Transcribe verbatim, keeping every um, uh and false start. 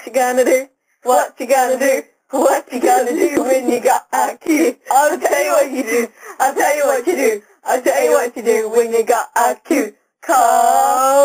you gonna do? What you gonna do? What you gonna do when you got a cue? I'll tell you what you do. I'll tell you what you do. I'll tell you what you do when you got a cue. Call